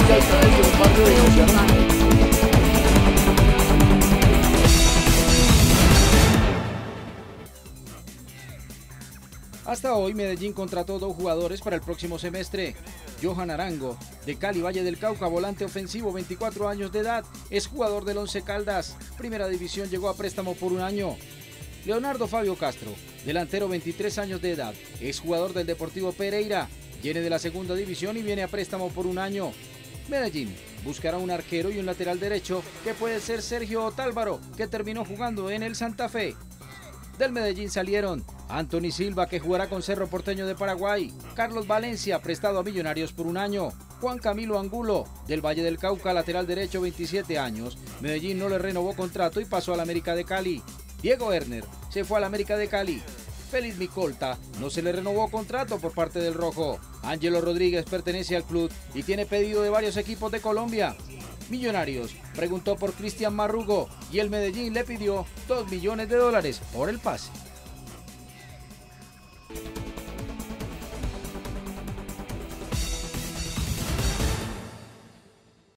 Colombia y también de un barrio de Cociano. Hasta hoy, Medellín contrató 2 jugadores para el próximo semestre. Johan Arango, de Cali Valle del Cauca, volante ofensivo, 24 años de edad, es jugador del Once Caldas. Primera División, llegó a préstamo por 1 año. Leonardo Fabio Castro, delantero, 23 años de edad, es jugador del Deportivo Pereira, viene de la Segunda División y viene a préstamo por 1 año. Medellín buscará un arquero y un lateral derecho, que puede ser Sergio Otálvaro, que terminó jugando en el Santa Fe. Del Medellín salieron Anthony Silva, que jugará con Cerro Porteño de Paraguay, Carlos Valencia, prestado a Millonarios por 1 año, Juan Camilo Angulo, del Valle del Cauca, lateral derecho, 27 años, Medellín no le renovó contrato y pasó al América de Cali. Diego Erner se fue al América de Cali. Félix Micolta no se le renovó contrato por parte del Rojo. Ángelo Rodríguez pertenece al club y tiene pedido de varios equipos de Colombia. Millonarios preguntó por Cristian Marrugo y el Medellín le pidió $2 millones por el pase.